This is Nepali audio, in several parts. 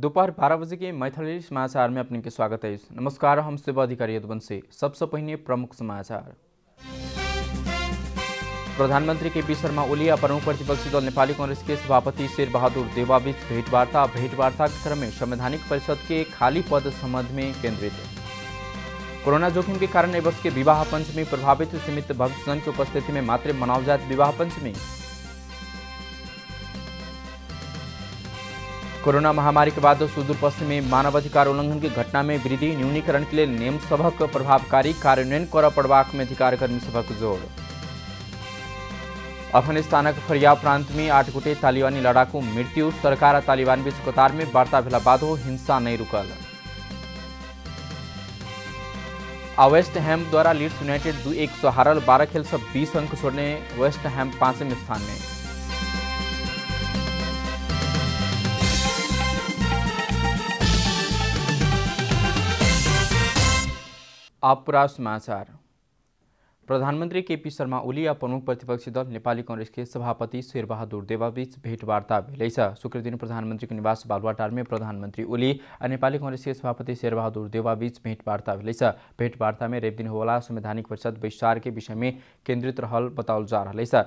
दोपहर 12 बजे के मैथिली समाचार में अपने के स्वागत है। नमस्कार, हम सेवा अधिकारी यदुवंशी। सबसे पहले प्रमुख समाचार। प्रधानमंत्री केपी शर्मा ओली और प्रमुख प्रतिपक्षी दल नेपाली कांग्रेस के सभापति शेरबहादुर देउवा बीच भेंटवार्ता के क्रम में संवैधानिक परिषद के खाली पद संबंध में केंद्रित। कोरोना जोखिम के कारण इस वर्ष के विवाह पंचमी प्रभावित, सीमित भक्तजन की उपस्थिति में मात्र मनाओ जात विवाह पंचमी। कोरोना महामारी के बाद सुदूर पश्चिम में मानवाधिकार उल्लंघन की घटना में वृद्धि, न्यूनीकरण के लिए नियम सभक प्रभावकारी कार्यान्वयन कर पड़बाक में अधिकार कर्मी सभक जोड़। अफगानिस्तान फरिया प्रांत में 8 गोटे तालिबानी लड़ाकू मृत्यु, सरकार और तालिबान बीच कतार में वार्ता भेला बाद हिंसा नहीं रुकल। वेस्ट हैम द्वारा लीड्स यूनाइटेड 2-1 से हारल, 12 खेल से 20 अंक छोड़ने वेस्ट हैम 5वें स्थान में। आप पूरा समाचार। प्रधानमंत्री केपी शर्मा ओली और प्रमुख प्रतिपक्षी दल नेपाली कांग्रेस के सभापति शेरबहादुर देउवा बीच भेंटवार्ता भेलै छ। शुक्र दिन प्रधानमंत्री के निवास बालुवाटार में प्रधानमंत्री ओली और नेपाली कांग्रेस के सभापति शेरबहादुर देउवा बीच भेंटवार्ता भेलै छ। भेंटवार्ता में रेप दिन होला संवैधानिक परिषद विस्तार के विषय में केंद्रित रहल बताओल जा रहा है।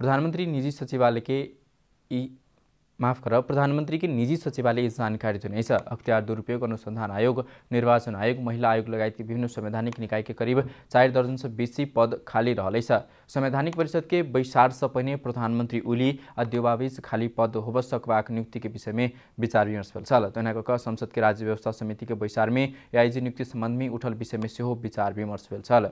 प्रधानमंत्री के निजी सचिवालय इस जानकारी दिने छ। अख्तियार दुरुपयोग अनुसंधान आयोग, निर्वाचन आयोग, महिला आयोग लगायत के विभिन्न संवैधानिक निकाय के करीब 4 दर्जन से बेसी पद खाली रहलै छ। संवैधानिक परिषद के विस्तार से पहले प्रधानमंत्री ओली और देउवा बीच खाली पद हो सकबाक नियुक्ति के विषय में विचार विमर्श भेल छल। तनाक संसद के राज्य व्यवस्था समिति के विस्तार में एआईजी नियुक्ति संबंध में उठल विषय में सेहो विचार विमर्श भेल छल।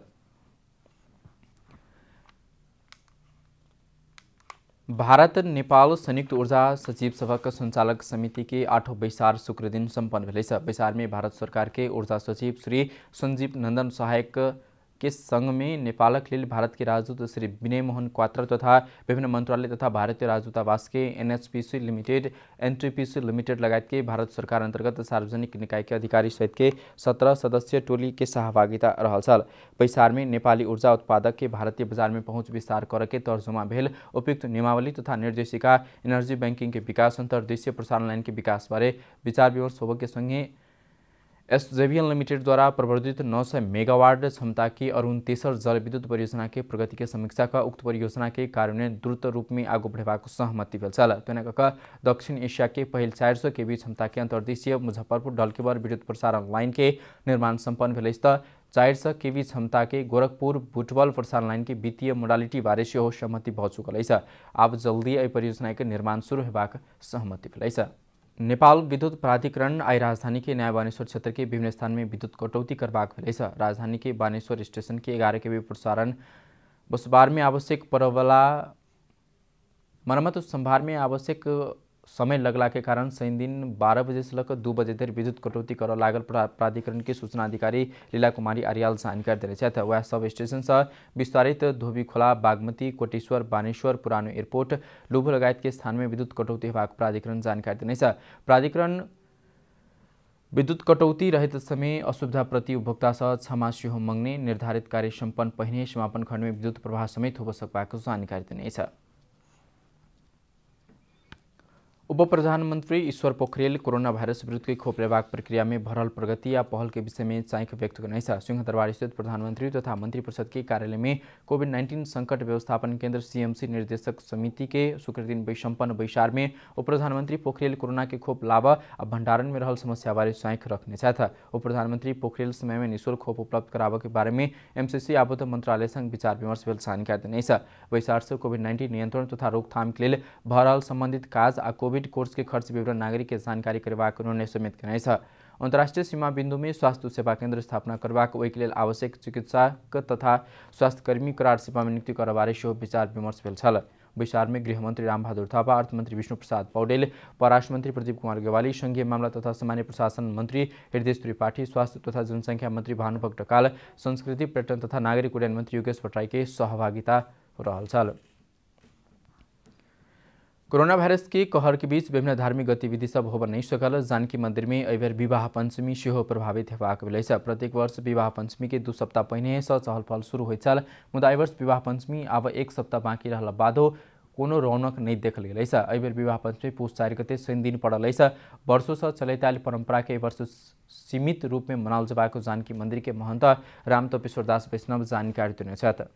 भारत नेपाल संयुक्त ऊर्जा सचिव सभा संचालक समिति के 8वां बैसार शुक्र दिन सम्पन्न भेलै छ। बैसार में भारत सरकार के ऊर्जा सचिव श्री संजीव नंदन सहायक के संग में नेपालक लिए भारत के राजदूत श्री विनय मोहन क्वात्र तथा विभिन्न मंत्रालय तथा भारतीय राजदूतावास के एनएचपीसी लिमिटेड, एनटीपीसी लिमिटेड लगायत के भारत सरकार अंतर्गत सार्वजनिक निकाय के अधिकारी सहित के 17 सदस्यीय टोली के सहभागिता रहल छल। बैसार में नेपाली ऊर्जा उत्पादक के भारतीय बाजार में पहुंच विस्तार कर के तर्जुमा भेल उपयुक्त नियमावली तथा निर्देशिका, एनर्जी बैंकिंग के विकास, अंतर्देशीय प्रसारण लाइन के विकास बारे विचार विमर्श होबे के संगे एसजेवीएल लिमिटेड द्वारा प्रवर्धित 900 मेगावाट क्षमता की अरुण तेसर जल विद्युत परियोजना के प्रगति के समीक्षा का उक्त परियोजना के कार्यान्वयन द्रुत रूप में आगू बढ़ेबाक सहमति भेल छल। दक्षिण एशिया के पहल 400 केवी क्षमता के अंतर्देशीय मुजफ्फरपुर डलकेबर विद्युत प्रसारण लाइन के निर्माण सम्पन्न भेल। 400 केवी क्षमता के गोरखपुर बुटवल प्रसारण लाइन के वित्तीय मोडालिटी बारे सेहो सहमति भ चुकल है। अब जल्दी यह परियोजना के निर्माण शुरू हेबाक सहमति भेल है। नेपाल विद्युत प्राधिकरण आई राजधानी के नया बानेश्वर क्षेत्र के विभिन्न स्थान में विद्युत कटौती करबाक भेलै छ। राजधानी के बानेश्वर स्टेशन के 11 केवी प्रसारण बसबार में आवश्यक परवला मरम्मत संभार में आवश्यक समय लगला के कारण शनि दिन 12 बजे से लेकर 2 बजे तक विद्युत कटौती कर लागल प्राधिकरण के सूचना अधिकारी लीला कुमारी आर्याल जानकारी दिले छथि। वह सब स्टेशन से विस्तारित धोबी खोला, बागमती, कोटेश्वर, बानेश्वर, पुरानो एयरपोर्ट, लुभु लगायत के स्थान में विद्युत कटौती हेबाक प्राधिकरण जानकारी दिने छ। प्राधिकरण विद्युत कटौती रहित समय असुविधा प्रति उपभोक्ता से क्षमा सेहो मांग्ने, निर्धारित कार्य सम्पन्न पहिने समापन खण्ड में विद्युत प्रवाह समेत हो सकबाक जानकारी दिने छ। उप प्रधानमंत्री ईश्वर पोखरेल कोरोना भाइरस विरुद्ध के खोप लेबाक प्रक्रिया में भरल प्रगति या पहल के विषय में चाइक व्यक्त करने सिंहदरबार स्थित प्रधानमंत्री तथा मंत्री परिषद के कार्यालय में कोविड-19 संकट व्यवस्थापन केंद्र सीएमसी निर्देशक समिति के शुक्र दिन सम्पन्न बैसार में उप प्रधानमंत्री पोखरेल कोरोना के खोप लाभ और भंडारण में रहल समस्या बारे चाइक रखने था। उप प्रधानमंत्री पोखरेल समय में निःशुल्क खोप उपलब्ध करावे के बारे में एमसीसी आबद्ध मंत्रालय संग विचार विमर्श भेल जानकारी देने बैसार से कोविड-19 नियंत्रण तथा रोकथाम के लिए भरल संबंधित काज आ कोविड कोर्स के खर्च विवरण नागरिक के जानकारी करबाक निर्णय समेत करने छ। अंतर्राष्ट्रीय सीमा बिंदु में स्वास्थ्य सेवा केंद्र स्थापना करबाक ओहि के लेल आवश्यक चिकित्सक तथा स्वास्थ्यकर्मी करार सेवा में नियुक्ति करबारे सेहो विचार विमर्श भेल छल। बैसार में गृहमंत्री रामबहादुर थापा, अर्थमंत्री विष्णु प्रसाद पौडेल, परराष्ट्र मंत्री प्रदीप कुमार गेवाली, संघीय मामला तथा सामान्य प्रशासन मंत्री हृदय त्रिपाठी, स्वास्थ्य तथा जनसंख्या मंत्री भानुभक्त ढकाल, संस्कृति पर्यटन तथा नागरिक उड्डयन मंत्री योगेश भट्टराई के सहभागिता रहल छल। कोरोना वायरस के कहर के बीच विभिन्न धार्मिक गतिविधि सब होब नहीं सकल। जानकी मंदिर में एहि बेर विवाह पंचमी सेहो प्रभावित हेबाक भेलै छ। प्रत्येक वर्ष विवाह पंचमी के 2 सप्ताह पहिने से चहल पहल शुरू होइत छल, मुदा एहि वर्ष विवाह पंचमी अब 1 सप्ताह बाँकी रहला बादो कोनो रौनक नहीं देखल गई। अबेर विवाह पंचमी पुष 4 गते शनि दिन पड़ल। वर्षों से चलते आयल परंपरा के वर्ष सीमित रूप में मनाल जबाको जानकी मंदिर के महंत राम तपेश्वर दास वैष्णव जानकारी दिने छथि।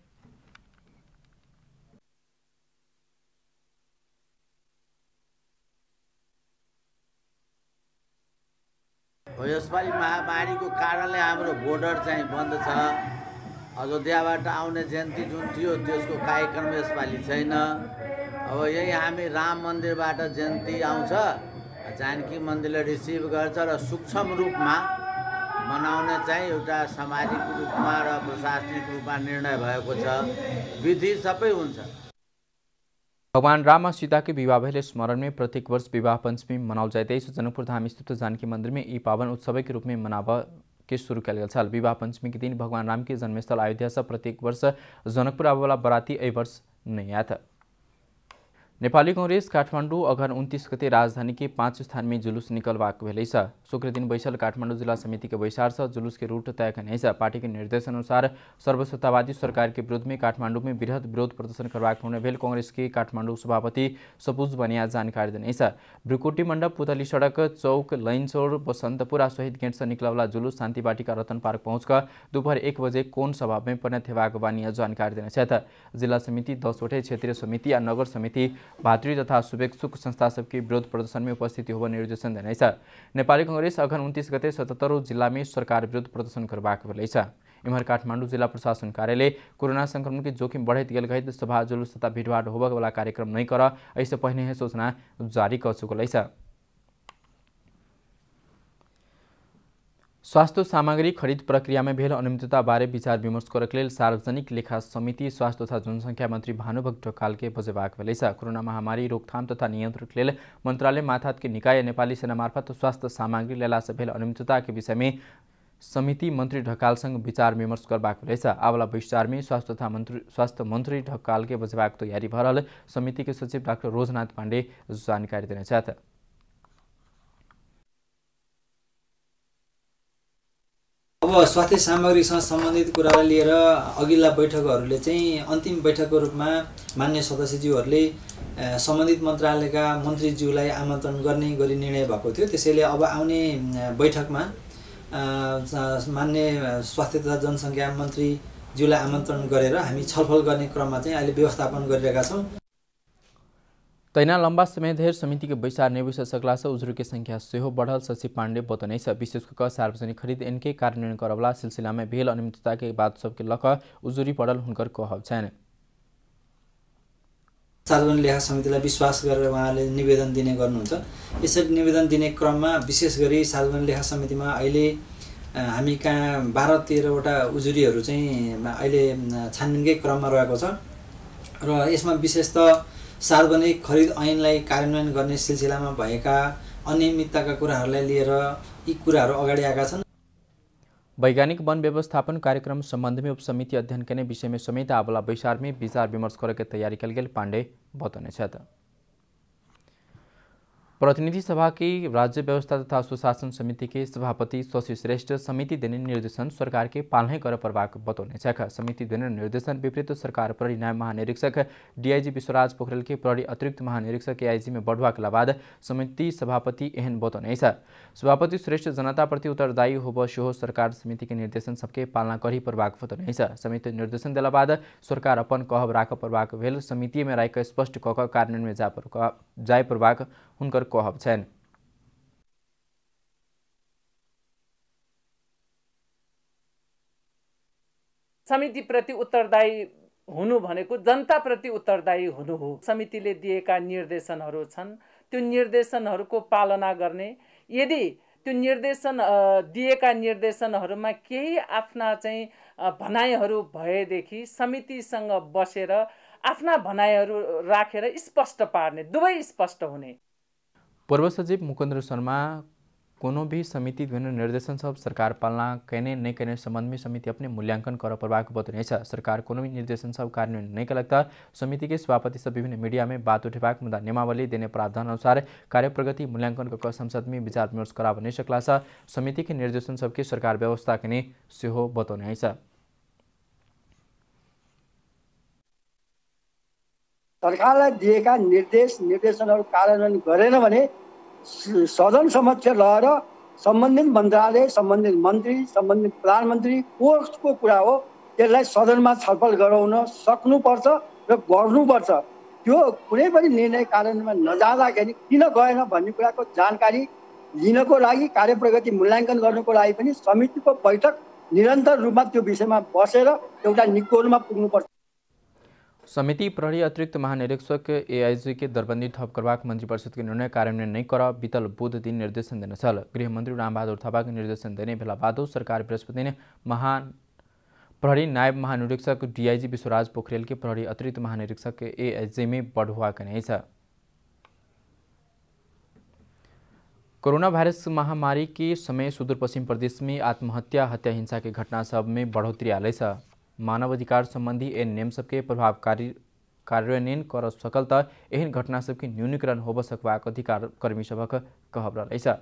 यसपालि महामारीको कारणले हाम्रो बोर्डर चाहिँ बन्द छ। अयोध्याबाट आउने जयन्ती जुन थियो त्यसको कार्यक्रम यसपालि छैन। अब यही हामी राम मन्दिरबाट जयन्ती आउँछ, जानकी मन्दिरले रिसिभ गर्छ र सूक्ष्म रूपमा मनाउने चाहिँ एउटा सामाजिक रूपमा र प्रशासनिक रूपमा निर्णय भएको छ। विधि सबै हुन्छ। भगवान राम और सीता के विवाह भले स्मरण में प्रत्येक वर्ष विवाह पंचमी मनाओल जाते। जनकपुर धाम स्थित जानकी मंदिर में यी पावन उत्सव के रूप में मनाव के शुरू किया गया। विवाह पंचमी के दिन भगवान राम के जन्मस्थल अयोध्या से प्रत्येक वर्ष जनकपुर आवेवाला बराती यही वर्ष नहीं आया था। नेपाली कांग्रेस काठमाडौँ अघन 29 गते राजधानी के 5 स्थान में जुलूस निकलवाक भेलै छ। शुक्र दिन बैसल काठमाडौँ जिला समिति के बैसार से जुलूस के रूट तय करने है। पार्टी के निर्देश अनुसार सर्वसत्तावादी सरकार के विरुद्ध में काठमाडौँ में बृहद विरोध प्रदर्शन करवाक होने भेल कांग्रेस के काठमाडौँ सभापति सपुज बनिया जानकारी देने है। ब्रिकोटी मंडप, पुतली सड़क, चौक, लैनचौर, बसंतपुरा सहित गेट से निकलवाला जुलूस शांति बाटिका रतन पार्क पहुंचकर दोपहर 1 बजे कोन सभा में परिणत हेबाक बानिया जानकारी देने छथि। जिला समिति 10 वटे क्षेत्रीय समिति या नगर समिति भातृ तथा शुभेच्छुक संस्था सबके विरोध प्रदर्शन में उपस्थिति होगा निर्देशन देने है। नेपाली कांग्रेस अघन 29 गते 77 जिला में सरकार विरुद्ध प्रदर्शन करवाक भेलै छ। इमहर काठमाडौँ जिला प्रशासन कार्यालय कोरोना संक्रमण के जोखिम बढ़त गेल गई सभा जुलूस तथा भीड़भाड़ होबक वाला कार्यक्रम नहीं कर ऐसे पहले ही सूचना जारी कर चुकल है। स्वास्थ्य सामग्री खरीद प्रक्रिया में भेल अनियमितता बारे विचार विमर्श करक लेल सार्वजनिक लेखा समिति स्वास्थ्य तथा जनसंख्या मंत्री भानुभक्त ढकाल के बजेबाक भेलै छ। कोरोना महामारी रोकथाम तथा नियंत्रण लेल मंत्रालय माथात के निकाय नेपाली सेना मार्फत स्वास्थ्य सामग्री लेला से भेल अनियमितता के विषय में समिति मंत्री ढकाल संग विचार विमर्श करबाक भेलै छ। आवाला विचार में स्वास्थ्य मंत्री ढकाल के बजेबाक तैयारी भरल समिति के सचिव डाक्टर रोजनाथ पाण्डे जानकारी देने छथि। अब स्वास्थ्य सामग्रीसँग सम्बन्धित कुरालाई लिएर अघिल्ला बैठकहरूले चाहिँ अन्तिम बैठकको रूपमा मान्य सदस्यज्यूहरूले सम्बन्धित मन्त्रालयका मन्त्रीज्यूलाई आमन्त्रण गर्ने गरी निर्णय भएको थियो। त्यसैले अब आउने बैठकमा मान्य स्वास्थ्य तथा जनसंख्या मन्त्रीज्यूलाई आमन्त्रण गरेर हामी छलफल गर्ने क्रममा चाहिँ अहिले व्यवस्थापन गरिरहेका छौँ। तैना लंबा समय धेर समिति के बैसार नहीं बस सकला से उजुरी के संख्या सेहो बढ़ल सचिव पाण्डे बतने विशेष कर सार्वजनिक खरीद इनके कार्यान्वयन करवला सिलसिला में भेल अनियमितता के बाद सबके लक उजुरी पड़ल हुनकर कहब छैन। सार्वजनिक लेखा समितिलाई विश्वास गरेर उहाँले निवेदन दिने गर्नुहुन्छ। यसरी निवेदन दिने क्रममा विशेष गरी सार्वजनिक लेखा समितिमा अहिले हामी कहाँ 12-13 वटा उजुरीहरू चाहिँ अहिले छानबिनकै क्रममा रहेको छ र यसमा विशेषतः सार्वजनिक खरीद ऐनलाई कार्यान्वयन गर्ने सिलसिलामा भएका अनियमितताका कुराहरूलाई लिएर यी कुराहरू अगाडि आएका छन्। वैज्ञानिक वन व्यवस्थापन कार्यक्रम संबंध में उपसमिति अध्ययन करने विषय में समेत आवाला बैसार में विचार विमर्श करके तैयारी कल गेल पाण्डे बतने छथि। प्रतिनिधि सभा की राज्य व्यवस्था तथा सुशासन समिति के सभापति शशि श्रेष्ठ समिति देने निर्देशन सरकार के पालना कर परवाक बतौने छक। समिति देने निर्देशन विपरीत सरकार प्रहरी न्याय महानिरीक्षक डीआईजी विश्वराज पोखरेल के प्रहरी अतिरिक्त महानिरीक्षक एआईजी में बढ़वा के बाद समिति सभापति एहन बतौने सभापति श्रेष्ठ जनता प्रति उत्तरदायी होब सेहो सरकार समिति के निर्देशन सबके पालना करी परवाक बतौने समिति निर्देशन दिला बाद सरकार अपन कहब राख परवाक भेल समिति में राय स्पष्ट कक कार्यान्वयन में जाय परवाक हुनकर कहब छैन। समिति प्रति उत्तरदायी हुनु भनेको जनता प्रति उत्तरदायी हुनु हो। समितिले दिएका निर्देशनहरू छन्, त्यो निर्देशनहरूको पालना गर्ने। यदि त्यो निर्देशन दिएका निर्देशनहरूमा केही आफ्ना चाहिँ भनाइहरू भएदेखि समितिसँग बसेर आफ्ना भनाइहरू राखेर स्पष्ट पार्ने, दुवै स्पष्ट हुने। पूर्व सचिव मुकुंद शर्मा कोनो भी समिति द्वारा निर्देशन सब सरकार पालना कहने नहीं कहने संबंध में समिति अपने मूल्यांकन कर परवाक बतने सरकार कोनो भी निर्देशन सब कार्यान्वयन नहीं करता समिति के सभापति सब विभिन्न मीडिया में बात उठेबाक मुद्दा नियमावली देने प्रावधान अनुसार कार्य प्रगति मूल्यांकन कर संसद में विचार विमर्श कराब नहीं सकला समिति के निर्देशन सबके सरकार व्यवस्था के सेहो बतौने। सरकारलाई दिएका निर्देशनहरू कार्यान्वयन गरेन भने सदन समक्ष लगेर सम्बन्धित मन्त्रालय, सम्बन्धित मन्त्री, सम्बन्धित प्रधानमन्त्री कोर्टको कुरा हो, त्यसलाई सदनमा छलफल गराउन सक्नुपर्छ र गर्नुपर्छ। त्यो कुनै पनि निर्णय कार्यान्वयनमा नजाँदाखेरि किन गएन भन्ने कुराको जानकारी लिनको लागि, कार्यप्रगति मूल्याङ्कन गर्नको लागि पनि समितिको बैठक निरन्तर रूपमा त्यो विषयमा बसेर एउटा निकोलमा पुग्नुपर्छ। समिति प्रहरी अतिरिक्त महानिरीक्षक एआईजी के दरबंदी ठप करवाक मंत्रिपरिषद के निर्णय कार्यान्वयन नहीं कर बीतल बुध दिन निर्देशन देने छल। गृहमंत्री रामबहादुर थापा के निर्देशन देने बेला बाद सरकार बृहस्पति ने प्रहरी नायब महानिरीक्षक डीआईजी विश्वराज पोखरेल के प्रहरी अतिरिक्त महानिरीक्षक एआईजी में बढ़ुआ करने छ। कोरोना वायरस महामारी के समय सुदूरपश्चिम प्रदेश में आत्महत्या, हत्या, हिंसा के घटना सब में बढ़ोतरी आलै छ। मानवाधिकार संबंधी एन नियम सबके प्रभावकारी कार्यान्वयन कर सकल त एहन घटना सबके न्यूनीकरण होब सकबाक अधिकार कर्मी सबक कहब रहलै छ।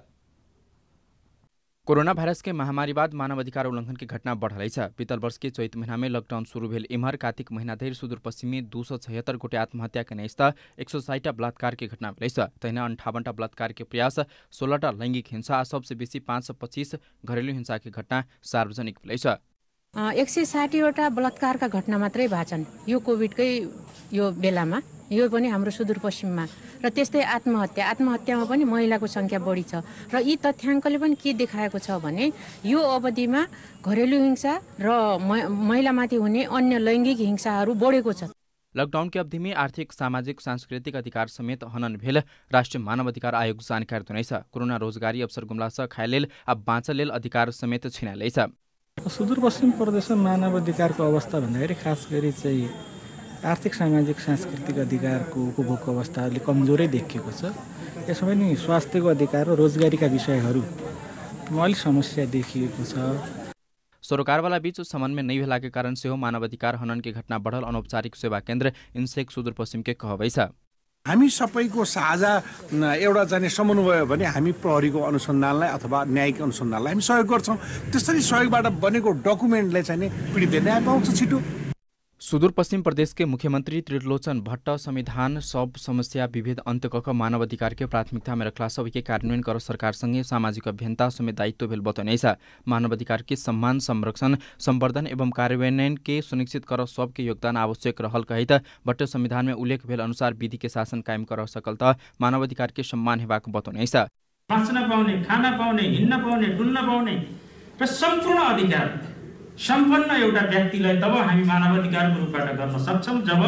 कोरोना वायरस के महामारी बाद मानवाधिकार उल्लंघन की घटना बढ़लै छ। बीतल वर्ष के चैत महीना में लॉकडाउन शुरू भेल इम्हर कार्तिक महीना धरि सुदूरपश्चिम में 276 गोटे आत्महत्या के नैस्ता 160 बलात्कार की घटना भेलै छ। तहिना 58 बलात्कार के प्रयास, 16 लैंगिक हिंसा, सबसे बेसी 525 घरेलु हिंसा की घटना सार्वजनिक भेलै छ। 160वटा बलात्कारका घटना मात्रै भएछन् यो कोभिडकै यो बेलामा, यो पनि हाम्रो सुदूरपश्चिममा। र त्यस्तै आत्महत्यामा पनि महिलाको संख्या बढी छ। र यी तथ्याङ्कले पनि के देखाएको छ भने यो अवधिमा घरेलु हिंसा र महिलामाथि हुने अन्य लैंगिक हिंसाहरू बढेको छ। लकडाउन की अवधि में आर्थिक, सामाजिक, सांस्कृतिक अधिकार समेत हनन भेल राष्ट्रिय मानवाधिकार आयोग जानकारी दिनै छ। कोरोना रोजगारी अवसर गुम्ला छ, खाए लेल आ बाँच लेल अधिकार समेत छिनालै छ। सुदूरपश्चिम प्रदेशमा मानवाधिकारको अवस्था भन्दाखेरि खास गरी चाहिँ आर्थिक, सामाजिक, सांस्कृतिक अधिकारको उपभोगको अवस्था अलि कमजोरै देखिएको छ। यसमा पनि स्वास्थ्यको अधिकार र रोजगारीका विषयहरूमा अलि समस्या देखिएको छ। सरोकारवाला बीच समन्वय नहीं भेला के कारण से हो मानवाधिकार हनन की घटना बढ़ल। अनौपचारिक सेवा केन्द्र इन्सेक सुदूरपश्चिम के कहबै छ। हामी सबैको साझा एउटा चाहिँ समन्वय भने हामी प्रहरीको अनुसन्धानलाई अथवा न्यायिक अनुसन्धानलाई हामी सहयोग गर्छौँ। त्यसरी सहयोगबाट बनेको डकुमेन्टले चाहिँ पीडितले न्याय पाउँछ छिटो। सुदूरपश्चिम प्रदेश के मुख्यमंत्री त्रिलोचन भट्ट संविधान सब समस्या विभेद अंत कक मानवाधिकार के प्राथमिकता में रखला सबके कार्यान्वयन कर सरकार संगे सामाजिक अभियंता समेत दायित्व भेल बतौने छ। मानवाधिकार के सम्मान, संरक्षण, संवर्धन एवं कार्यान्वयन के सुनिश्चित कर सबके योगदान आवश्यक रहल कहित भट्ट संविधान में उल्लेख भेल अनुसार विधि के शासन कायम कर सकल त मानवाधिकार के सम्मान हेबाक बतौने छ। बाँच्न पाउने, खान पाउने, हिँड्न पाउने, डुल्न पाउने र सम्पूर्ण अधिकार सम्पन्न एउटा व्यक्तिलाई तब हामी मानवाधिकारको रूपबाट गर्न सक्छौँ जब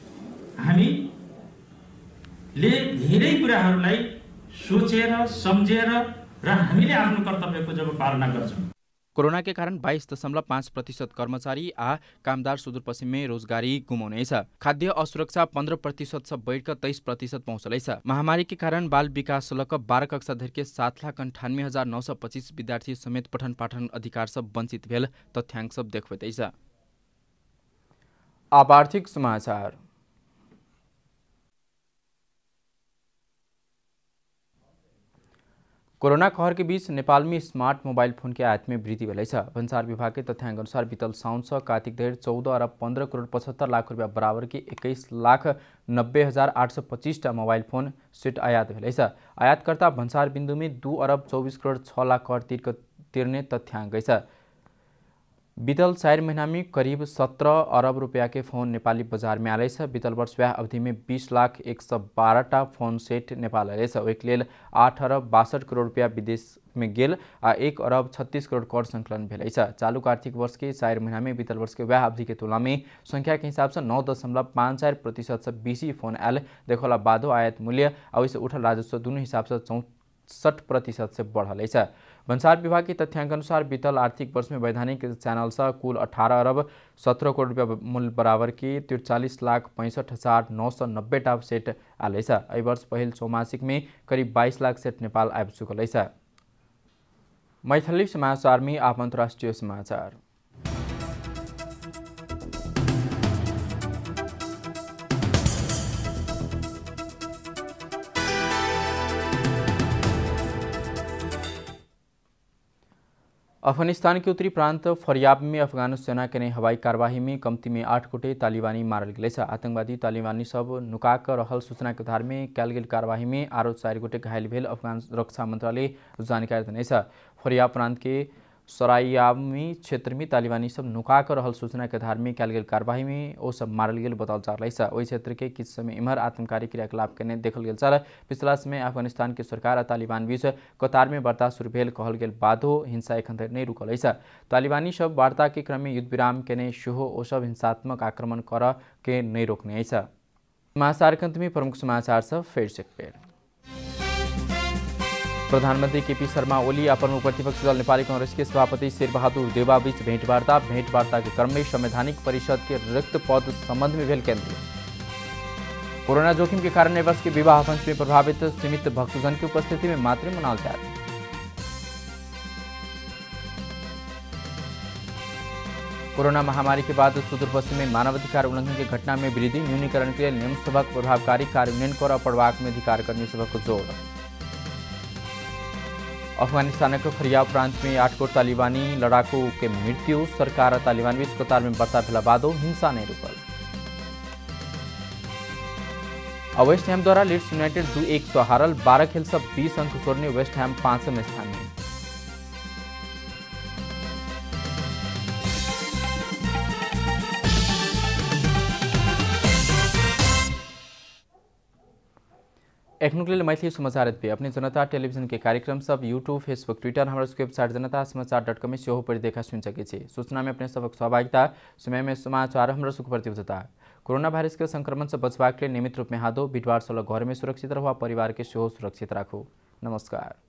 हामीले धेरै कुराहरूलाई सोचेर, सम्झेर र हामीले आफ्नो कर्तव्यको जब पालना गर्छौँ। कोरोना के कारण 22.5% कर्मचारी आ कामदार सुदूरपश्चिम में रोजगारी गुमाउने छ। खाद्य असुरक्षा 15% से बढ़कर 23% पहुँचलै छ। महामारी के कारण बाल विकास लक 12 कक्षा धरि के 7,98,925 विद्यार्थी समेत पठन पाठन अधिकार सब वंचित भेल तथ्याङ्क सब देखबैतै छ। अब आर्थिक समाचार। कोरोना कहर के बीच नेपाल में स्मार्ट मोबाइल फोन के आयात में वृद्धि भेलै छ। भन्सार विभाग के तथ्याङ्क अनुसार बीतल साउन से कार्तिक धरि 14 अरब 15 करोड़ 75 लाख रुपया बराबर के 21,90,825 मोबाइल फोन सेट आयात भेलै छ। आयातकर्ता भन्सार बिन्दु में 2 अरब 24 करोड़ 6 लाख कर तिर्ने तथ्याङ्क छ। बीतल 4 महीना में करीब 17 अरब रुपया के फोन नेपाली बाजार में आलै छ। बीतल वर्ष व्याह अवधि में 20,112 फोन सेट नेपाल आलै छ। ओहिके लेल 8 अरब 62 करोड़ रुपया विदेश में गेल आ 1 अरब 36 करोड़ कर संकलन भेलै छ। चालू आर्थिक वर्ष के 4 महीना में बीतल वर्ष के व्याह अवधि के तुलना में संख्या के हिसाब से 9.54% से बेसी फोन आयल देखला बादो आयात मूल्य और इससे उठल राजस्व दोनों हिसाब से 64% से बढ़लै छ। भन्सार विभाग के तथ्याङ्क अनुसार बीतल आर्थिक वर्ष में वैधानिक चैनल से कुल 18 अरब 17 करोड़ रुपया मूल्य बराबर की 43,65,990 सेट आलै छ। एहि वर्ष पहिल चौमासिक में करीब 22 लाख सेट नेपाल आबि चुकलै छ। मैथिली समाचार में आप अन्तर्राष्ट्रिय समाचार। अफगानिस्तान के उत्तरी प्रांत फरियाब में अफगान सेना के ने हवाई कार्यवाही में कम्ती में 8 गोटे तालिबानी मारल गए। आतंकवादी तालिबानी सब नुका कर रहल सूचना के आधार में कैल गेल कार्यवाही में आरो 4 गोटे घायल भेल अफगान रक्षा मंत्रालय जानकारी देने। फरियाब प्रांत के सरायामी क्षेत्र में तालिबानी सब नुका कर रहल सूचना के आधार में कैल गेल कार्यवाही में ओ सब मारल गेल बताओल जा रहा है। वही क्षेत्र के किस समय इमहर आतंककारी क्रियाकलाप के देखल गेल चल। पिछला समय अफगानिस्तान के सरकार और तालिबान बीच कतार में वार्ता शुरू भेल कहल गेल बादो हिंसा एखन तक नहीं रुकल है। तालिबानी सब वार्ता के क्रम में युद्ध विराम के सेहो ओ सब हिंसात्मक आक्रमण कर के नहीं रोकने है। समाचार के अंत में प्रमुख समाचार सब फिर से पेड़। प्रधानमंत्री केपी शर्मा ओली और प्रमुख प्रतिपक्षी दल नेपाली कांग्रेस के सभापति शेरबहादुर देउवा बीच भेंटवार्ता के क्रम में संवैधानिक परिषद के रिक्त पद संबंध में भेल केंद्रीय। कोरोना जोखिम के कारण वर्ष के विवाह पंचमी प्रभावित सीमित भक्तजन की उपस्थिति में मात्र मनाल जाए। कोरोना महामारी के बाद सुदूर पश्चिम में मानवाधिकार उल्लंघन की घटना में वृद्धि न्यूनीकरण के लिए नियम सभक प्रभावकारी कार्यान्वयन कर पड़वाक में अधिकार कर्मी सभा को जोड़। अफगानिस्तान के फरियाब प्रांत में 8 गोट तालिबानी लड़ाकू के मृत्यु। सरकार और तालिबान बीच कतार में वार्ता भेला बादो हिंसा नहीं रुकल। वेस्ट हैम द्वारा लीड्स यूनाइटेड 2-1 से हारल। 12 खेल सब 20 अंक छोड़ने वेस्ट हैम 5वें स्थान में। एखनुक लेल मैथिली समाचार पे अपने जनता टेलीविजन के कार्यक्रम सब यूट्यूब फेसबुक ट्विटर हमारे वेबसाइट जनता समाचार.com में सेहो पढ़ि देखा सुन सके छी। सूचना में अपने सबक सहभागिता समय में समाचार हमारे सुख प्रतिबद्धता। कोरोना वायरस के संक्रमण से बचवाक लिए नियमित रूप में हाथों बिटवार सोलह घर में सुरक्षित रहो, परिवार के सेहो सुरक्षित राखो। नमस्कार।